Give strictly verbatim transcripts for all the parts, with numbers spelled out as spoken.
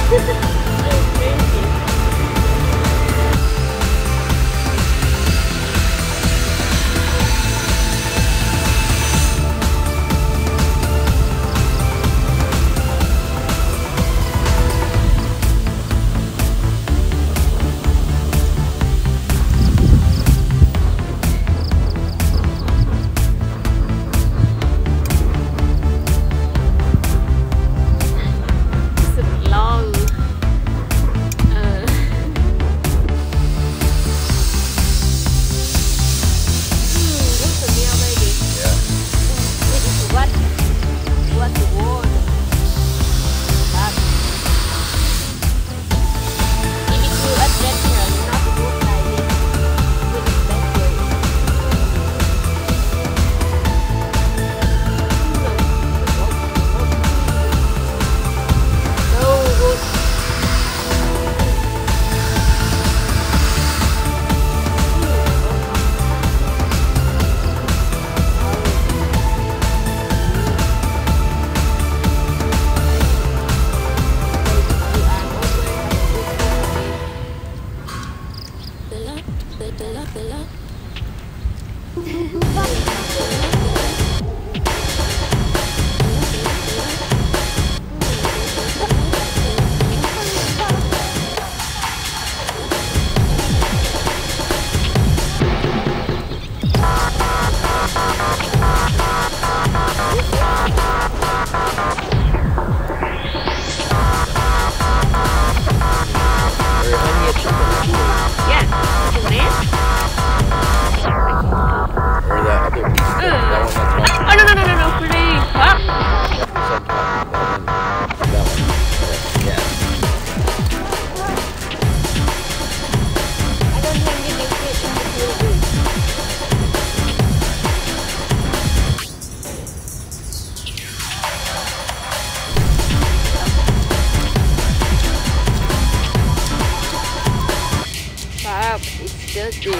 just is. It takes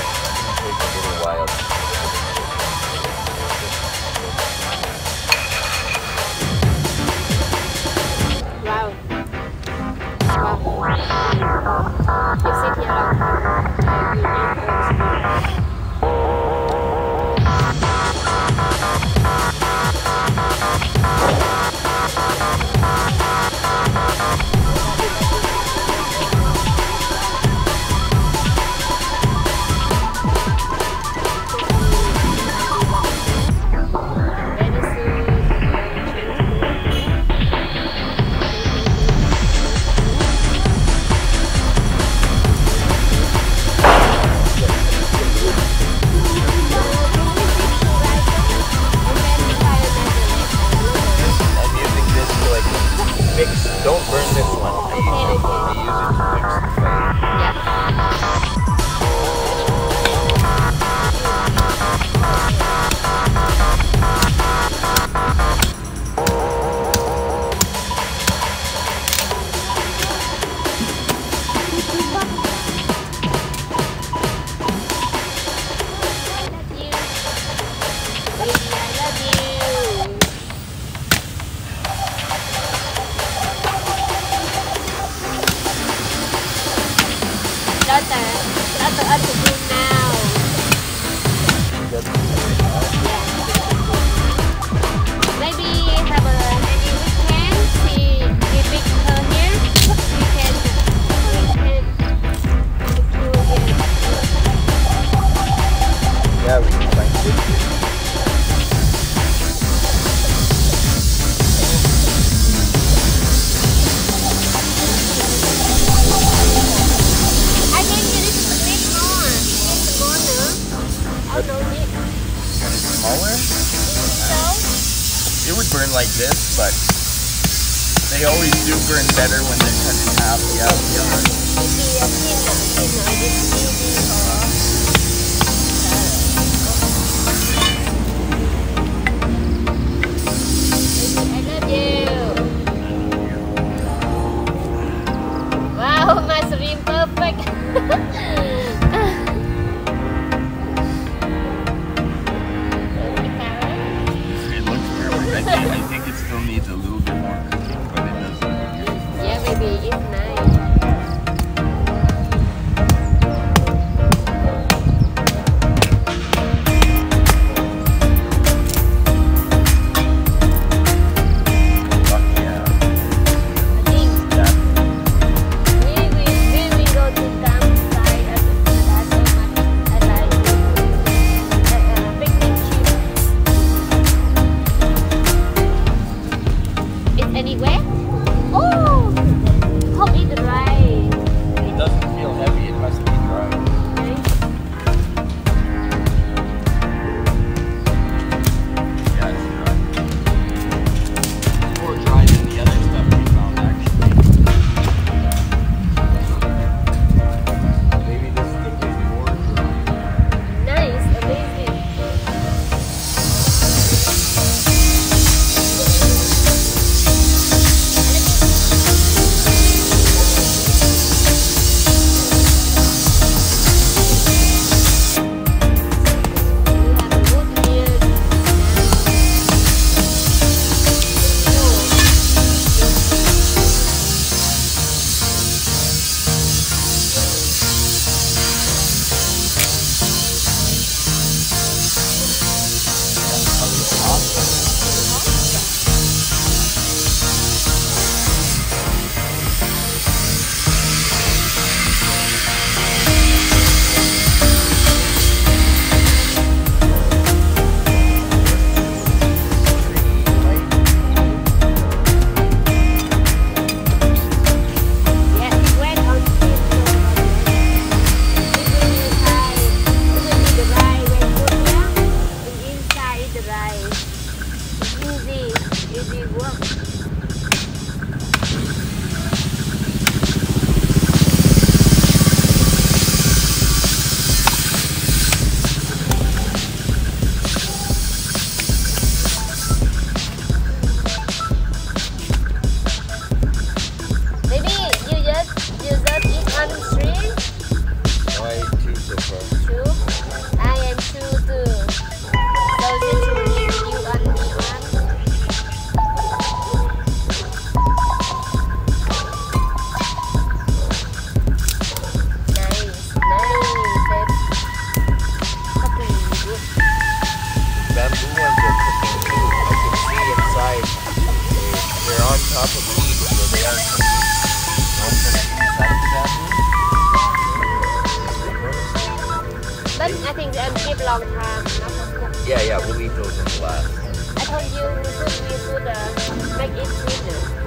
a little while. Wow. Wow. You sit here and you eat those. Mix. Don't burn this one. I use it, I use it to mix the fire. Yeah. That's the other room now. Maybe have a maybe we can see we pick her here. We can we can yeah, we can find food. It would burn like this, but they always do burn better when they're cut in half. Yeah, I love you. Wow, my stream perfect. I think it still needs a little bit more cooking, but it doesn't. Yeah, we Maybe it's nice. Fuck yeah. I think That we we we will go to campsite at that so much. I like uh, uh, picnic trip. It's anywhere. Oh, hope it's right. it doesn't feel heavy, it must be dry. Yeah, it's dry. It's more dry than the other stuff we found actually. Maybe this stick is more dry. Nice, amazing. We have a wood here. Yeah, it's wet on street, so it will be dry. It will be dry when put here. And inside is dry. It's easy, easy work. Maybe you just you just eat on the street. No, I ate two so far. True. I am true too. So this will leave you on the one. Nice, nice. Copy. Bamboo ones are cooking too. I can see inside. They're on top of heat, so they are cooking. Want some inside the bamboo? But I think they'll keep long time. Not for cook. Yeah, yeah, we'll eat those in the last. I told you we should we should uh, make it sweeter.